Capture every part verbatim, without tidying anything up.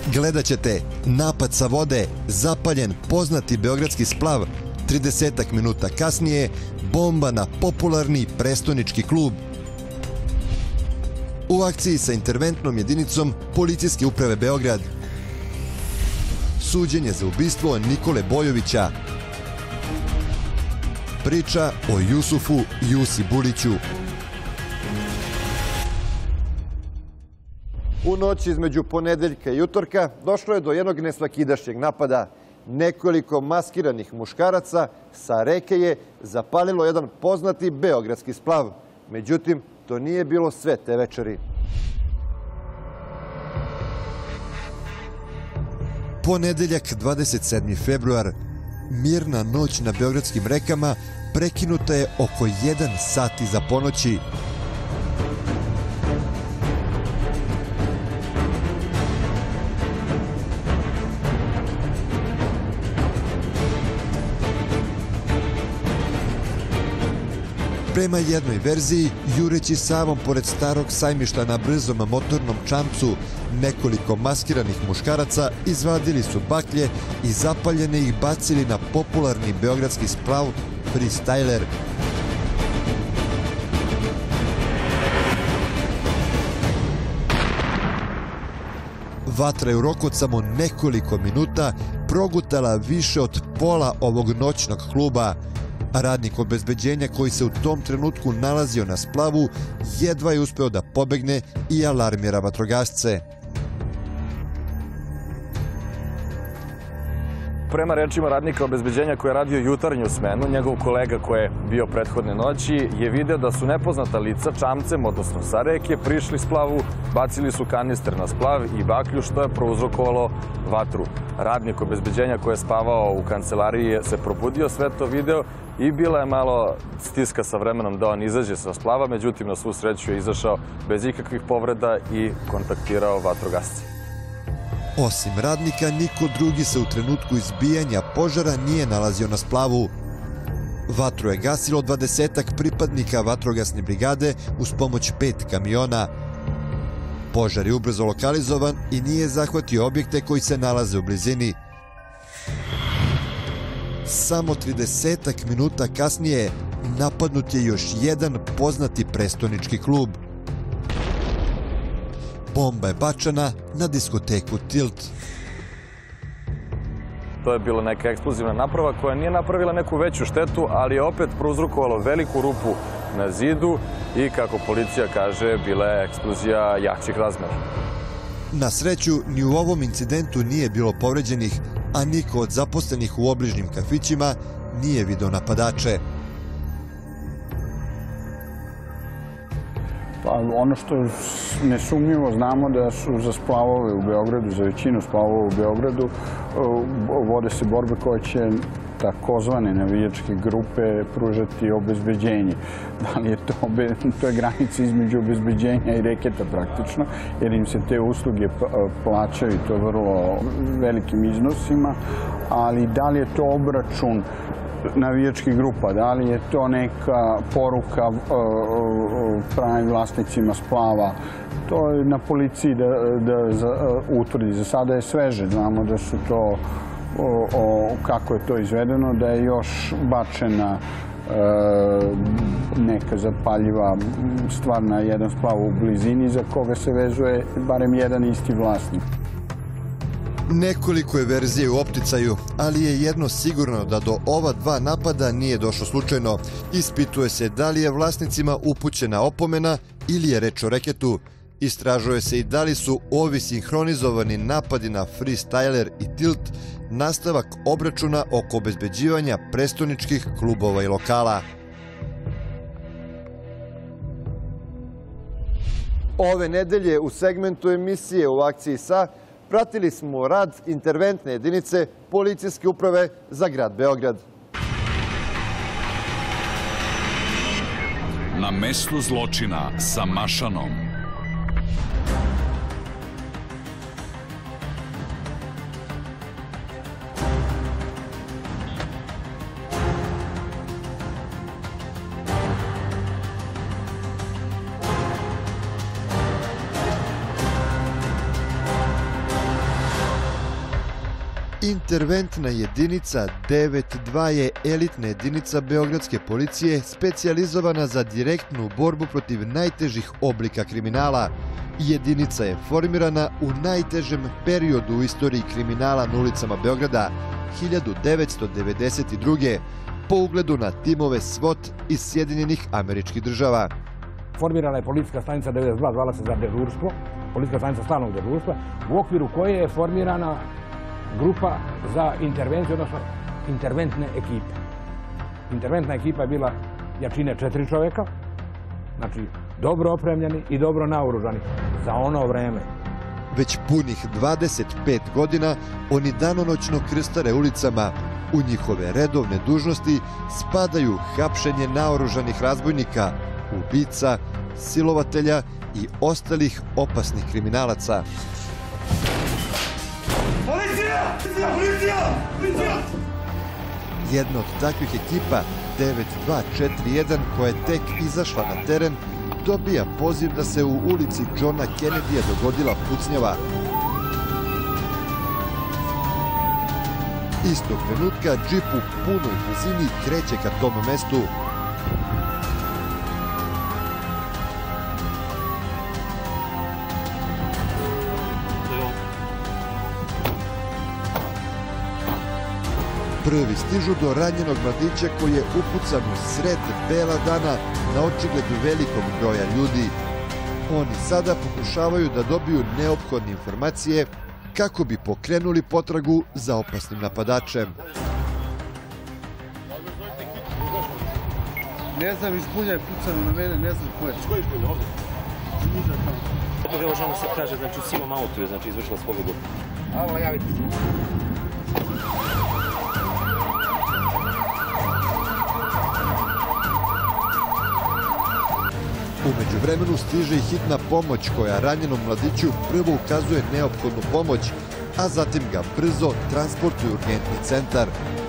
Gledat ćete napad sa vode, zapaljen poznati beogradski splav, tridesetak minuta kasnije bomba na popularni prestonički klub. U akciji sa interventnom jedinicom Policijske uprave Beograd. Suđenje za ubistvo Nikole Bojovića. Priča o Jusufu Jusi Buliću. U noći između ponedeljka i utorka došlo je do jednog nesvakidašnjeg napada. Nekoliko maskiranih muškaraca sa reke je zapalilo jedan poznati beogradski splav. Međutim, to nije bilo sve te večeri. Ponedeljak, dvadeset sedmi februar. Mirna noć na beogradskim rekama prekinuta je oko jedan sat iza ponoći. Prema jednoj verziji, jureći Savom pored starog sajmišta na brzom motornom čamcu, nekoliko maskiranih muškaraca izvadili su baklje i zapaljene ih bacili na popularni beogradski splav Freestyler. Vatra je u roku od samo nekoliko minuta progutala više od pola ovog noćnog kluba. Radnik obezbeđenja koji se u tom trenutku nalazio na splavu jedva je uspeo da pobegne i alarmira vatrogasce. Prema rečima radnika obezbeđenja koji je radio jutarnju smenu, njegov kolega koji je bio prethodne noći je video da su nepoznata lica čamcem, odnosno sa reke, prišli splavu, bacili su kanister na splav i baklju, što je prouzrokovalo vatru. Radnik obezbeđenja koji je spavao u kancelariji se probudio, sve to video i bila je malo stiska sa vremenom da on izađe sa splava, međutim na svu sreću je izašao bez ikakvih povreda i kontaktirao vatrogasce. Osim radnika, niko drugi se u trenutku izbijanja požara nije nalazio na splavu. Vatru je gasilo dvadesetak pripadnika vatrogasne brigade uz pomoć pet kamiona. Požar je ubrzo lokalizovan i nije zahvatio objekte koji se nalaze u blizini. Samo tridesetak minuta kasnije napadnut je još jedan poznati prestonički klub. Bomba je bačena na diskoteku Tilt. To je bila neka eksplozivna naprava koja nije napravila neku veću štetu, ali je opet prouzrokovalo veliku rupu na zidu i, kako policija kaže, bila je eksplozija jačih razmera. Na sreću, ni u ovom incidentu nije bilo povređenih, a niko od zaposlenih u obližnjim kafićima nije video napadače. Pa ono što nesumnjivo znamo da su za splavove u Beogradu, za većinu splavova u Beogradu, vode se borbe koje će takozvane navijačke grupe pružati obezbeđenje. Da li je to, to je granica između obezbeđenja i reketa praktično, jer im se te usluge plaćaju i to vrlo velikim iznosima, ali da li je to obračun navijačkih grupa, da li je to neka poruka pravim vlasnicima splava, to je na policiji da utvrdi. Za sada je sveže, znamo da su to, kako je to izvedeno, da je još bačena neka zapaljiva stvar na jedan splav u blizini za koga se vezuje barem jedan isti vlasnik. Nekoliko je verzije u opticaju, ali je jedno sigurno da do ova dva napada nije došlo slučajno. Ispituje se da li je vlasnicima upućena opomena ili je reč o reketu. Istražuje se i da li su ovi sinhronizovani napadi na Freestyler i Tilt nastavak obračuna oko obezbeđivanja prestoničkih klubova i lokala. Ove nedelje u segmentu emisije U akciji sa pratili smo rad interventne jedinice Policijske uprave za grad Beograd. Na mestu zločina sa mašanom. Interventna jedinica devet dva je elitna jedinica beogradske policije specijalizovana za direktnu borbu protiv najtežih oblika kriminala. Jedinica je formirana u najtežem periodu u istoriji kriminala na ulicama Beograda, hiljadu devetsto devedeset druge. po ugledu na timove SWAT iz Sjedinjenih Američkih Država. Formirana je policijska stanica devedeset dva, zvala se za dežurstvo, policijska stanica stalnog dežurstva, u okviru koje je formirana grupa za intervenciju, odnosno interventne ekipe. Interventna ekipa je bila jačine četiri čoveka, znači dobro opremljeni i dobro naoružani za ono vreme. Već punih dvadeset pet godina oni danonoćno krstare ulicama. U njihove redovne dužnosti spadaju hapšenje naoružanih razbojnika, ubica, silovatelja i ostalih opasnih kriminalaca. Policija! Policija! Policija! Jedna od takvih ekipa, devet dva četiri jedan, koja je tek izašla na teren, dobija poziv da se u ulici Johna Kennedyja dogodila pucnjava. Istog trenutka džip u punoj brzini kreće ka tom mestu. Prvi stižu do ranjenog mladića koji je upucan u sred bela dana na očigledu velikog broja ljudi. Oni sada pokušavaju da dobiju neophodne informacije kako bi pokrenuli potragu za opasnim napadačem. Ne znam, iz bulja je pucano na mene, ne znam ko je. Ko je iz bulja ovdje? Opet evo žena se kaže, znači u sivom autu je znači, izvršila spovedu. Alo, javite se. Umeđu vremenu stiže i hitna pomoć koja ranjenom mladiću prvo ukazuje neophodnu pomoć, a zatim ga brzo transportuje u urgentni centar.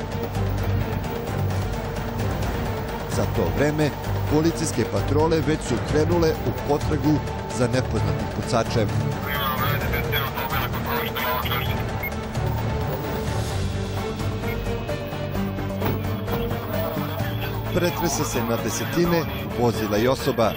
Za to vreme, policijske patrole već su krenule u potragu za nepoznatim pucačem. Pretresa se na desetine vozila i osoba.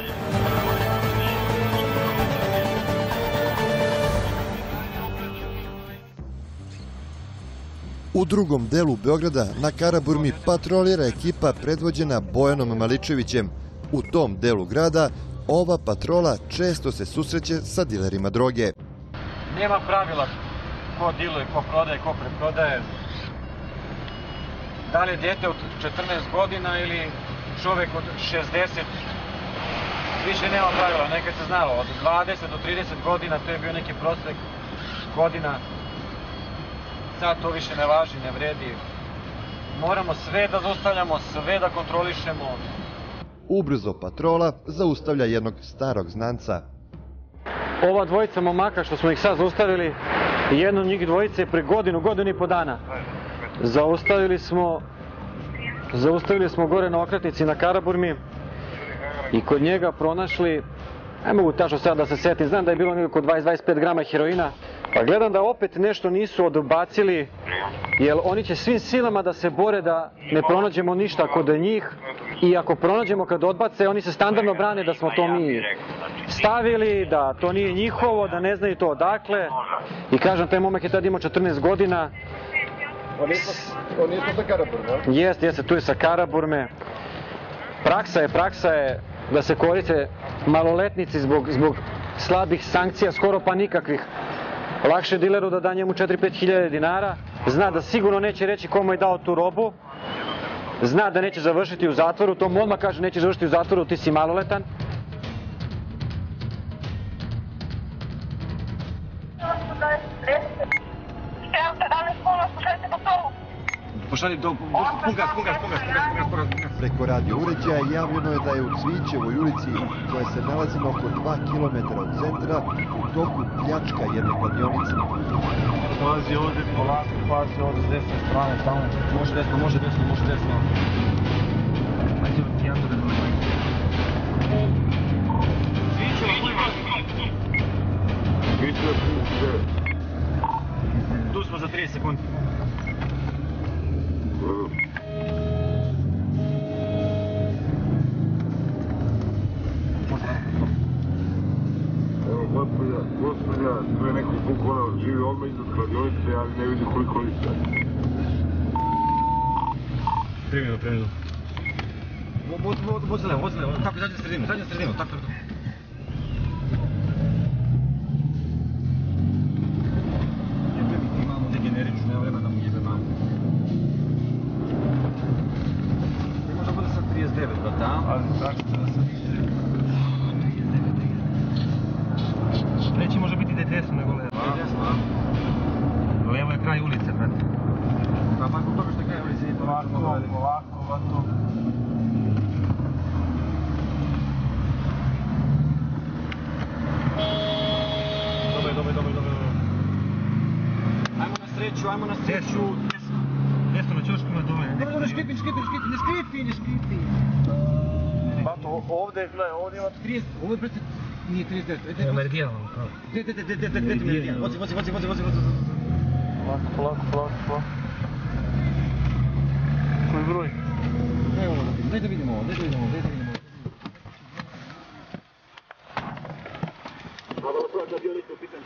U drugom delu Beograda na Karaburmi patrolira ekipa predvođena Bojanom Maličevićem. U tom delu grada ova patrola često se susreće sa dilerima droge. Nema pravila ko diluje, ko prodaje, ko preprodaje. Da li je dete od četrnaest godina ili čovek od šezdeset, više nema pravila. Nekad se znalo, od dvadeset do trideset godina, to je bio neki prosek godina. Sad to više ne važi, ne vredi. Moramo sve da zaustavljamo, sve da kontrolišemo. Ubrzo patrola zaustavlja jednog starog znanca. Ova dvojica momaka što smo ih sad zaustavili, jedno od njih dvojice je pre godinu, godinu i po dana. Zaustavili smo, zaustavili smo gore na okretnici na Karaburmi i kod njega pronašli, ne mogu tačno sad da se setim, znam da je bilo nekako dvadeset do dvadeset pet grama heroina, pa gledam da opet nešto nisu odbacili, jer oni će svim silama da se bore da ne pronađemo ništa kod njih i ako pronađemo kad odbace, oni se standardno brane da smo to mi stavili, da to nije njihovo, da ne znaju to odakle. I kažem, taj momak je tada imao četrnaest godina. On nije sa Karaburme? Jeste, jeste, tu je sa Karaburme. Praksa je, praksa je da se koriste maloletnici zbog, zbog slabih sankcija, skoro pa nikakvih. Lakše dileru da da njemu četiri do pet hiljada dinara, zna da sigurno neće reći komu je dao tu robu, zna da neće završiti u zatvoru, to mu odmah kaže neće završiti u zatvoru, ti si maloletan. Pošalji do... Pungas, pungas, pungas, pungas, Preko radio uređaja javljeno je da je u Cvićevoj ulici, koja se nalazi na oko dva kilometra od centra, u toku pljačka jedne kladionice. Dolazi ovdje, polako, pazi ovdje s desne strane, tamo. Može desno, može desno, može desno. Ajde, ti jedan da ne Cvićeva, koji vas? Cvićeva, trideset devet. Tu smo za trideset sekundi. Evo, gospođa, gospođa, tu je neko bukvalno živi odmah iznad kladionice, ali ne vidi koliko lica. Tri minuta, tri minuta. Vozi levo, vozi levo, tako, izađi na sredinu, izađi na sredinu, tako, tako. Jebe mi ti mamu, ne generiču, nema vremena da mu jebe mamu. Ne može bude sad trideset devet, brate, a? Ali tako da sam više... trideset devet, trideset devet. Treći može biti ide desno nego levo. Ide desno, a? Levo je kraj ulice, brate. Pa pa zbog toga što je kraj ulice, nije to važno. Polako, polako, ovako. Dobre, dobre, dobre, dobre. Ajmo na sreću, ajmo na sreću. Desno. Desno na ćoškima dole. Ne, ne škripi, škripi, škripi, ne škripi, ne škripi. Bato, ovdje, gledaj, ovdje ima trideset, ovo je prete... Nije trideset devet. Evo meridijan, ono pravo. Gdje, gdje, gdje, gdje, gdje, gdje, meridijan. Vozi, vozi, vozi, vozi, vozi, vozi. Polako, polako, polako, polako. Koji broj? Evo, daj da vidimo ovo, daj da vidimo ovo, daj da vidimo ovo. Hvala, hvala, da bio listo u pitanju.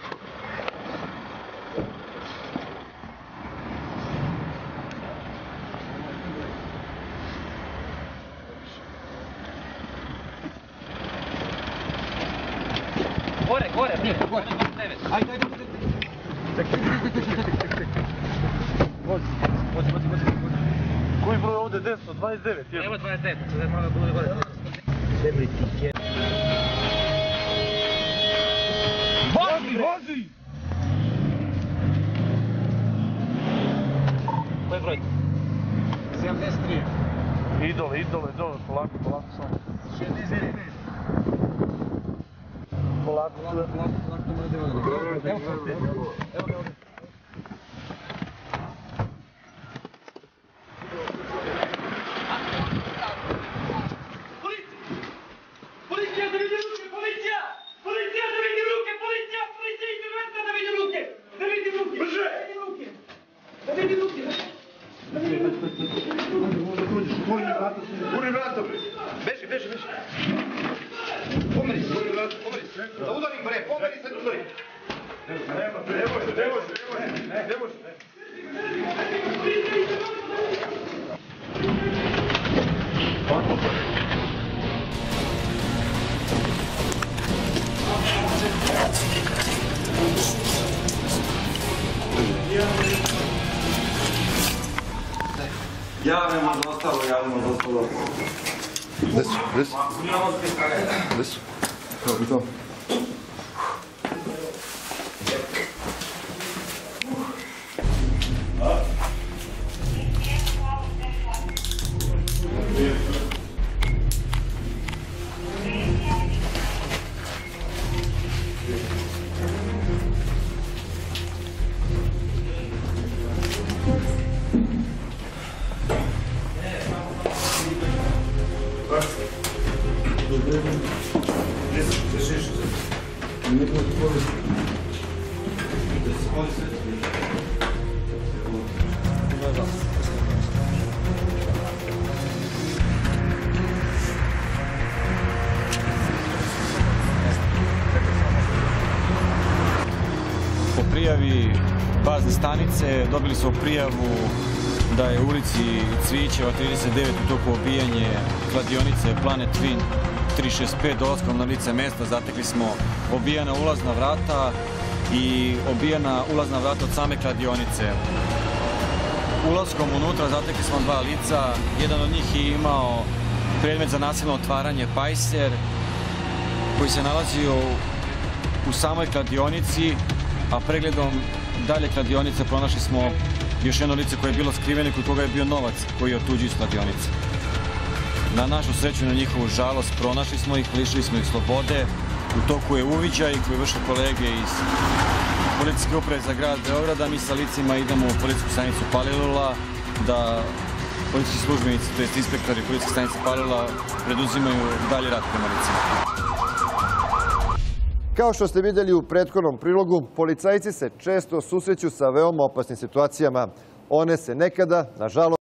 Gore, gore, nije, gore, devet. Ajde, ajde, ajde. Tek, tek, tek, tek, tek, tek, tek. Vozi, vozi, vozi, vozi, vozi. Koji broj ovdje desno? dvadeset devet, jel? Evo dvadeset devet, sad malo bude gore. Debri tike. Vozi, vozi! Koji broj? sedamdeset tri. Idole, idole, idole, polako, polako samo. šezdeset pet. Polako, polako, polako, polako, to mora da je evo, evo, evo, evo. Policija da vidi ruke, policija! Policija da vidi ruke, policija! Policija interventna da vidi ruke! Da vidi ruke! Brže! Da vidi ruke! Da vidi ruke! Možda prođeš, tvojim vrata se... Guri vrata, bre! Beži, beži, beži! Pomeri se, guri vrata, pomeri se! Da udarim, bre, pomeri se, da udarim! Nema, ne može, ne može, ne može! Javimo za ostalo, javimo za ostalo. Gde su? Gde su? Gde su? Kako bi to? Po prijavi bazne stanice dobili smo prijavu da je u ulici Cvićeva trideset devet u toku obijanje kladionice Planet Twin tri šest pet. Dolaskom na lice mesta zatekli smo obijana ulazna vrata i obijana ulazna vrata od same kladionice. Ulaskom unutra zatekli smo dva lica, jedan od njih je imao predmet za nasilno otvaranje pajser koji se nalazio u samoj kladionici, a pregledom dalje kladionice pronašli smo još jedno lice koje je bilo skriveno i kod koga je bio novac koji je otuđio iz kladionice. Na našu sreću i na njihovu žalost pronašli smo ih, lišili smo ih slobode. U toku je uviđaj koji vrše kolege iz Policijske uprave za grad Beograda. Mi sa licima idemo u policijsku stanicu Palilula da policijski službenici, to jest inspektori policijske stanice Palilula preduzimaju dalje rad prema licima. Kao što ste vidjeli u prethodnom prilogu, policajci se često susreću sa veoma opasnim situacijama. One se nekada, nažalost,